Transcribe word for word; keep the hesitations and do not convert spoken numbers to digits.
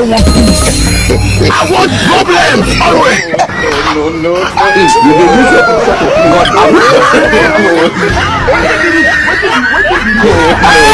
don't want peace. I want problems always. No, no, no. God, I'm